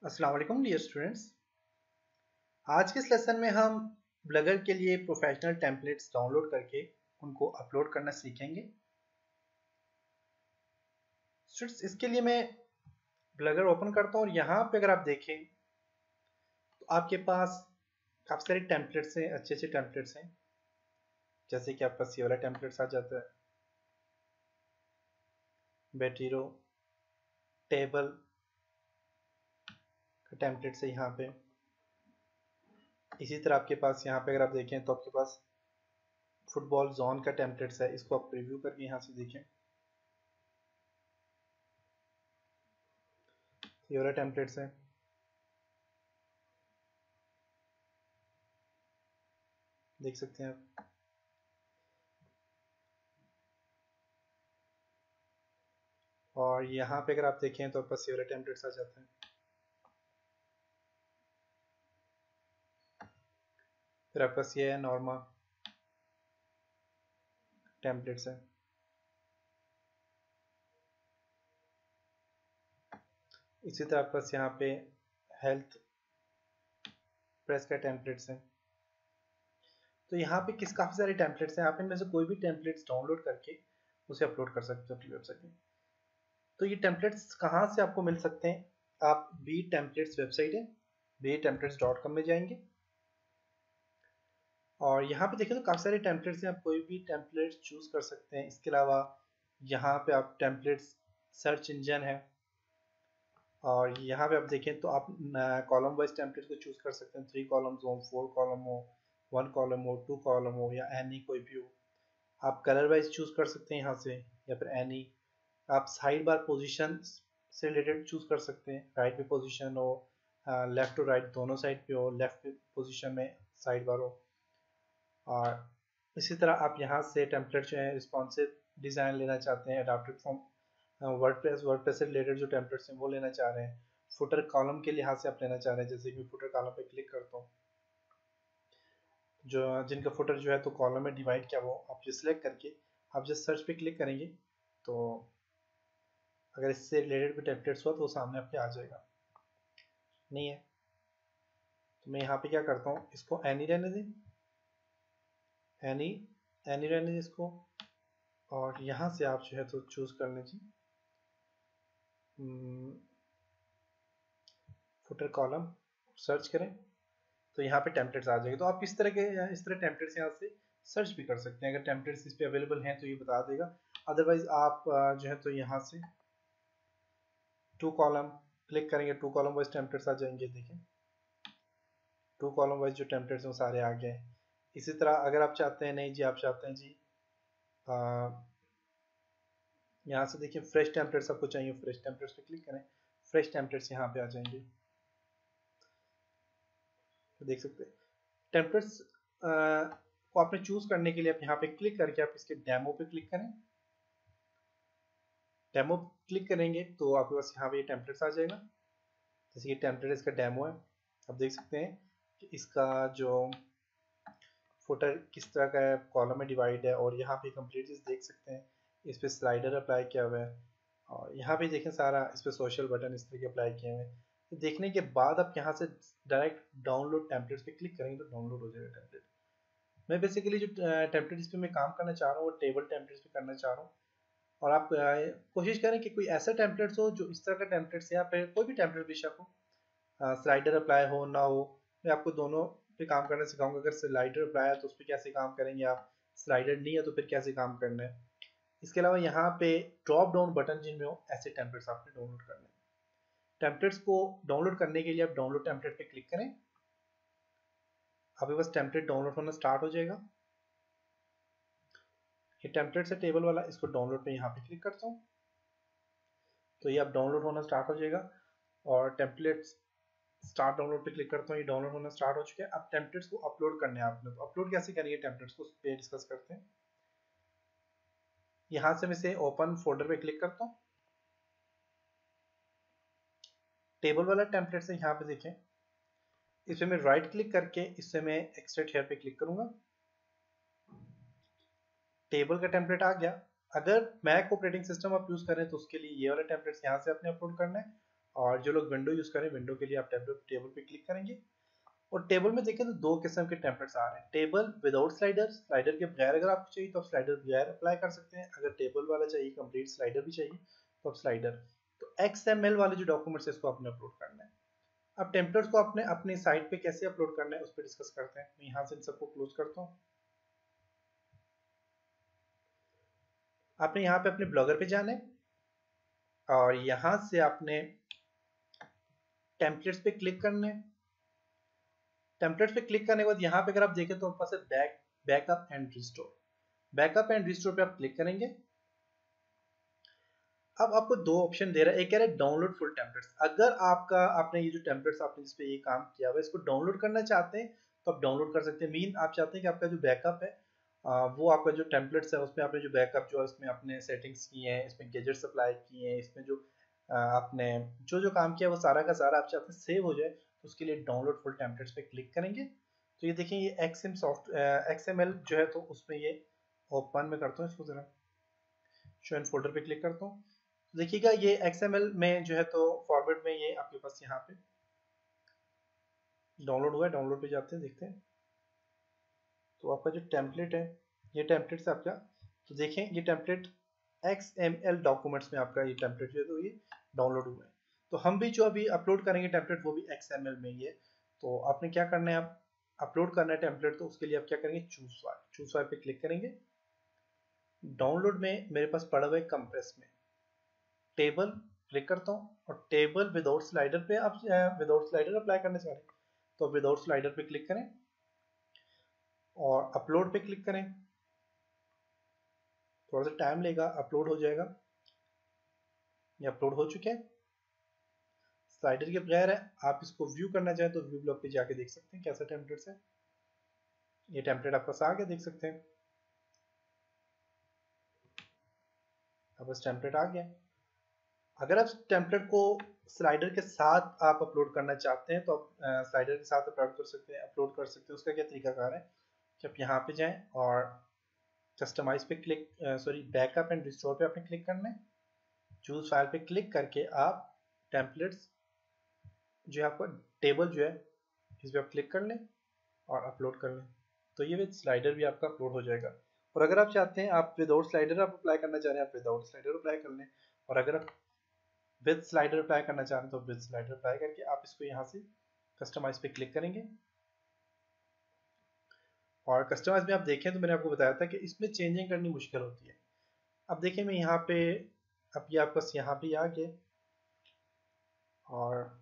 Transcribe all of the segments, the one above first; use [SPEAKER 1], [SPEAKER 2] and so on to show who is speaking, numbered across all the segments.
[SPEAKER 1] अस्सलाम वालेकुम dear students. आज के इस लेसन में हम ब्लगर के लिए प्रोफेशनल टेम्पलेट्स डाउनलोड करके उनको अपलोड करना सीखेंगे। स्टूडेंट्स, इसके लिए मैं ब्लगर ओपन करता हूँ और यहाँ पे अगर आप देखें तो आपके पास काफ़ी सारे टेम्पलेट्स हैं, अच्छे अच्छे टेम्पलेट्स हैं। जैसे कि आपका ये वाला टेम्पलेट्स आ जाता है, बेटीरो टेबल का टेम्पलेट्स है यहाँ पे। इसी तरह आपके पास यहाँ पे अगर आप देखें तो आपके पास फुटबॉल जोन का टेम्पलेट्स है। इसको आप प्रीव्यू करके यहाँ से देखें, ये वाला टेम्पलेट्स है। देख सकते हैं आप। और यहाँ पे अगर आप देखें तो आपके पास ये वाला टेम्पलेट्स आ जाता है। फिर आपके पास ये है नॉर्मा टेम्पलेट्स है। इसी तरह आपके पास यहाँ पे हेल्थ प्रेस का टेम्पलेट्स है। तो यहाँ पे काफ़ी सारे टेम्पलेट्स हैं। आप इनमें से कोई भी टेम्पलेट्स डाउनलोड करके उसे अपलोड कर सकते हो अपनी वेबसाइट में। तो ये टेम्पलेट्स कहाँ से आपको मिल सकते हैं? आप बी टेम्पलेट्स वेबसाइट है, BTemplates.com में जाएंगे और यहाँ पे देखें तो काफ़ी सारे टेम्पलेट्स हैं। आप कोई भी टेम्पलेट्स चूज़ कर सकते हैं। इसके अलावा यहाँ पे आप टेम्पलेट्स सर्च इंजन है और यहाँ पे आप देखें तो आप कॉलम वाइज टेम्पलेट को चूज़ कर सकते हैं। 3 कॉलम्स हो, 4 कॉलम हो, 1 कॉलम हो, 2 कॉलम हो या एनी कोई भी हो। आप कलर वाइज चूज़ कर सकते हैं यहाँ से या फिर एनी। आप साइड बार पोजीशन से रिलेटेड चूज़ कर सकते हैं। राइट पे पोजीशन हो, लेफ्ट टू राइट दोनों साइड पे हो, लेफ्ट पे पोजीशन में साइड बार हो। और इसी तरह आप यहाँ से टेम्पलेट जो है रिस्पॉन्सिव डिज़ाइन लेना चाहते हैं, अडॉप्टेड फ्रॉम वर्डप्रेस से रिलेटेड जो टेम्पलेट्स हैं वो लेना चाह रहे हैं। फुटर कॉलम के लिहाज से आप लेना चाह रहे हैं। जैसे कि फुटर कॉलम पे क्लिक करता हूँ, जो जिनका फुटर जो है तो कॉलम में डिवाइड किया वो आप जो सिलेक्ट करके आप जस्ट सर्च पे क्लिक करेंगे तो अगर इससे रिलेटेड भी टेम्पलेट्स हुआ तो वो सामने आपके आ जाएगा। नहीं है तो मैं यहाँ पे क्या करता हूँ, इसको एनी रहने दें, एनी एनी रहने दें इसको। और यहाँ से आप जो है तो चूज़ कर लीजिए फुटर कॉलम, सर्च करें तो यहाँ पे टेम्पलेट्स आ जाएगा। तो आप इस तरह टेम्पलेट्स यहाँ से सर्च भी कर सकते हैं। अगर टेम्पलेट्स इस पे अवेलेबल हैं तो ये बता देगा। अदरवाइज आप जो है तो यहाँ से 2 कॉलम क्लिक करेंगे, 2 कॉलम वाइज टेम्पलेट्स आ जाएंगे। देखें 2 कॉलम वाइज जो टेम्पलेट्स हैं वो सारे आ गए। इसी तरह अगर आप चाहते हैं, नहीं जी आप चाहते हैं जी यहाँ से देखिए फ्रेश टेम्पलेट्स आपको चाहिए, फ्रेश टेम्पलेट्स पे क्लिक करें, फ्रेश टेम्पलेट्स यहाँ पे आ जाएंगे। तो देख सकते हैं टेम्पलेट्स को आपने चूज करने के लिए आप यहाँ पे क्लिक करके आप इसके डेमो पे क्लिक करें। डेमो क्लिक करेंगे तो आपके पास यहाँ पे ये टेम्पलेट्स आ जाएगा। जैसे ये टेम्पलेट इसका डेमो है। आप देख सकते हैं कि इसका जो फुटर किस तरह का है, कॉलम में डिवाइड है और यहाँ पे कंप्लीट चीज़ देख सकते हैं। इस पे स्लाइडर अप्लाई किया हुआ है और यहाँ पे देखें सारा इस पे सोशल बटन इस तरह के अप्लाई किए हुए हैं। तो देखने के बाद आप यहाँ से डायरेक्ट डाउनलोड टेम्पलेट्स पे क्लिक करेंगे तो डाउनलोड हो जाएगा टेम्पलेट। मैं बेसिकली जो टेम्पलेट इस पे मैं काम करना चाह रहा हूँ वो टेबल टेम्पलेट्स पे करना चाह रहा हूँ। और आप कोशिश करें कि कोई ऐसा टेम्पलेट्स हो जो इस तरह का टेम्पलेट्स या फिर कोई भी टेम्पलेट बेशक हो, स्लाइडर अप्लाई हो ना हो। मैं आपको दोनों पे काम करना सिखाऊंगा। अगर स्लाइडर अप्लाई है तो उस पर कैसे काम करेंगे आप, स्लाइडर नहीं है तो फिर कैसे काम करना है। इसके अलावा यहाँ पे ड्रॉप डाउन बटन जिनमें हो ऐसे टेम्पलेट्स आपने डाउनलोड करने हैं। टेम्पलेट्स को डाउनलोड करने के लिए आप डाउनलोड टेम्पलेट पे क्लिक करें, आपके पास टेम्पलेट डाउनलोड होना स्टार्ट हो जाएगा। ये टेम्पलेट से टेबल वाला, इसको डाउनलोड पे यहाँ पे क्लिक करता हूँ तो ये अब डाउनलोड होना स्टार्ट हो जाएगा। और टेम्पलेट्स स्टार्ट डाउनलोड पे क्लिक करता हूँ, ये डाउनलोड होना स्टार्ट हो चुका है। अब टेम्पलेट्स को अपलोड करने हैं आपने, तो अपलोड कैसे करेंगे टेम्पलेट्स को उस पे डिस्कस करते हैं। यहाँ से मैं से ओपन फोल्डर पे क्लिक करता हूँ, टेबल वाला टेम्पलेट से यहाँ पे देखें, इसमें मैं राइट क्लिक करके इससे मैं एक्सट्रैक्ट हेयर पे क्लिक करूंगा। टेबल का टेम्पलेट आ गया। अगर मैक ऑपरेटिंग सिस्टम आप यूज करें तो उसके लिए ये वाला टेम्पलेट यहाँ से आपने अपलोड करना है और जो लोग विंडो यूज़ करें, विंडो के लिए आप टेबल पे क्लिक करेंगे और टेबल में देखें तो दो किस्म के टेम्पलेट्स आ रहे हैं। टेबल विदाउट स्लाइडर, स्लाइडर के बगैर अगर आपको चाहिए तो आप स्लाइडर बगैर अप्लाई कर सकते हैं। अगर टेबल वाला चाहिए, कंप्लीट स्लाइडर भी चाहिए, तो आप स्लाइडर। तो XML वाले जो डॉक्यूमेंट्स है इसको आपने अपलोड करना है। अब टेम्पलेट्स को आपने अपनी साइट पे कैसे अपलोड करना है उस पर डिस्कस करते हैं। मैं यहाँ से इन सबको क्लोज करता हूँ। आपने यहाँ पे अपने ब्लॉगर पे जाना है और यहाँ से आपने टेम्पलेट्स पे क्लिक करना है। टेम्पलेट्स पे क्लिक करने के बाद यहाँ पे अगर आप देखें तो आपके पास backup and restore. Backup and restore पे आप क्लिक करेंगे। अब आपको दो ऑप्शन दे रहा है, एक कह रहा है डाउनलोड फुल टेम्पलेट्स। अगर आपने ये जो टेम्पलेट्स आपने जिस पे ये काम किया हुआ है इसको डाउनलोड करना चाहते हैं तो आप डाउनलोड कर सकते हैं। मीन आप चाहते हैं कि आपका जो बैकअप है वो आपका जो टेम्पलेट्स है उसमें आपने जो बैकअप जो है उसमें आपने सेटिंग्स की हैं, इसमें गैजेट्स अप्लाई किए हैं, इसमें जो आपने जो काम किया वो सारा का सारा आप चाहते हैं सेव हो जाए, तो उसके लिए डाउनलोड फुल टेम्पलेट्स पे क्लिक करेंगे। तो ये देखिए ये XML जो है तो उसमें ये ओपन में करता हूँ इसको जरा, शो एंड फोल्डर पे क्लिक करता हूँ। देखिएगा ये XML में जो है तो फॉर्मेट में ये आपके पास यहाँ पे डाउनलोड हुआ है। डाउनलोड पे जाते हैं, देखते हैं तो आपका जो टेम्पलेट है ये टेम्पलेट से आपका, तो देखें ये टेम्पलेट XML डॉक्यूमेंट्स में आपका ये टेम्पलेट जो है तो ये डाउनलोड हुआ है। तो हम भी जो अभी अपलोड करेंगे टेम्पलेट वो भी XML में ही है। तो आपने क्या करना है, आप अपलोड करना है टेम्पलेट, तो उसके लिए आप क्या करेंगे, चूज फाइल पे क्लिक करेंगे। डाउनलोड में मेरे पास पड़ा हुआ है कंप्रेस में, टेबल क्लिक करता हूँ और टेबल विदाउट स्लाइडर पे आप विदाउट स्लाइडर अप्लाई करना चाह रहे हैं तो विदाउट स्लाइडर पे क्लिक करें और अपलोड पे क्लिक करें। थोड़ा सा टाइम लेगा, अपलोड हो जाएगा। ये अपलोड हो चुके हैं, स्लाइडर के बगैर है। आप इसको व्यू करना चाहें तो व्यू ब्लॉग पे जाके देख सकते हैं कैसा टेम्पलेट है। ये टेम्पलेट आपका पास आ गया, देख सकते हैं अब बस टेम्पलेट आ गया। अगर आप टेम्पलेट को स्लाइडर के साथ आप अपलोड करना चाहते हैं तो आप स्लाइडर के साथ अपलोड कर सकते हैं, उसका क्या तरीकाकार है कि आप यहाँ पे जाएं और कस्टमाइज पे क्लिक बैकअप एंड रिस्टोर पे आपने क्लिक करना है। चूज फाइल पे क्लिक करके आप टेम्पलेट्स जो है आपका टेबल जो है इस पर आप क्लिक कर लें और अपलोड कर लें, तो ये विद स्लाइडर भी आपका अपलोड हो जाएगा। और अगर आप चाहते हैं आप विदाउट स्लाइडर आप अप्लाई करना चाह रहे हैं, आप विदाउट स्लाइडर अप्लाई कर लें। और अगर आप विद स्लाइडर अप्लाई करना चाह रहे हैं तो विद स्लाइडर अप्लाई करके आप इसको यहाँ से कस्टमाइज पे क्लिक करेंगे। और कस्टमाइज में आप देखें तो मैंने आपको बताया था कि इसमें चेंजिंग करनी मुश्किल होती है। अब देखें मैं यहाँ पे, अब ये आपका यहाँ पे आ गया और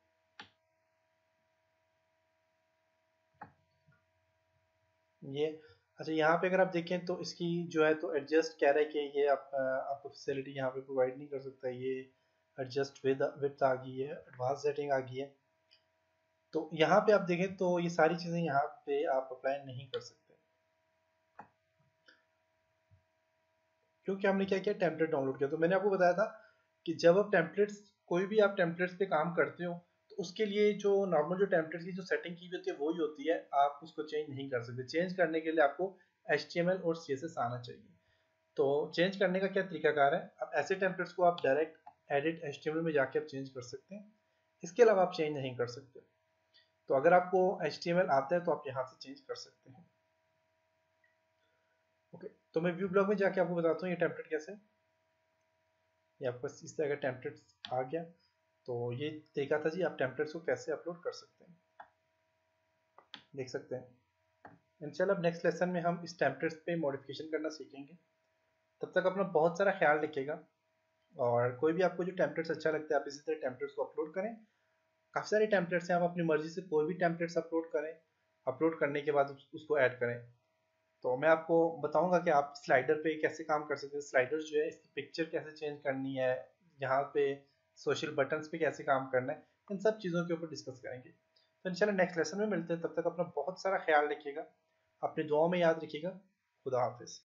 [SPEAKER 1] ये अच्छा यहाँ पे अगर आप देखें तो इसकी जो है तो एडजस्ट कह रहा है कि ये आपको फैसिलिटी यहाँ पे प्रोवाइड नहीं कर सकता। ये एडजस्ट विद आ गई है, एडवांस सेटिंग आ गई है। तो यहाँ पे आप देखें तो ये सारी चीज़ें यहाँ पे आप अप्लाई नहीं कर सकते क्योंकि हमने क्या किया, टेम्पलेट डाउनलोड किया। तो मैंने आपको बताया था कि जब आप टेम्पलेट्स कोई भी आप टेम्पलेट्स पे काम करते हो तो उसके लिए जो नॉर्मल जो टेम्पलेट्स की जो सेटिंग की हुई होती है वही होती है, आप उसको चेंज नहीं कर सकते। चेंज करने के लिए आपको HTML और CSS आना चाहिए। तो चेंज करने का क्या तरीकाकार है, अब ऐसे टेम्पलेट्स को आप डायरेक्ट एडिट HTML में जाके आप चेंज कर सकते हैं, इसके अलावा आप चेंज नहीं कर सकते। तो अगर आपको HTML आता है तो आप यहाँ से चेंज कर सकते हैं। ओके, तो मैं व्यू ब्लॉग में जाके आपको बताता हूँ ये टेम्पलेट कैसे, ये आपको इस तरह का टेम्पलेट्स आ गया। तो ये तरीका था जी आप टेम्पलेट्स को कैसे अपलोड कर सकते हैं, देख सकते हैं। इंशाल्लाह अब नेक्स्ट लेसन में हम इस टेम्पलेट्स पे मॉडिफिकेशन करना सीखेंगे। तब तक अपना बहुत सारा ख्याल रखिएगा और कोई भी आपको जो टेम्पलेट्स अच्छा लगता है आप इसी तरह टेम्पलेट्स को अपलोड करें। काफ़ी सारे टेम्पलेट्स हैं, आप अपनी मर्जी से कोई भी टेम्पलेट्स अपलोड करें, अपलोड करने के बाद उसको ऐड करें। तो मैं आपको बताऊंगा कि आप स्लाइडर पे कैसे काम कर सकते हैं, स्लाइडर जो है इसकी पिक्चर कैसे चेंज करनी है, यहाँ पे सोशल बटन्स पे कैसे काम करना है, इन सब चीज़ों के ऊपर डिस्कस करेंगे। तो इंशाल्लाह नेक्स्ट लेसन में मिलते हैं, तब तक अपना बहुत सारा ख्याल रखिएगा, अपनी दुआओं में याद रखिएगा। खुदा हाफिज़।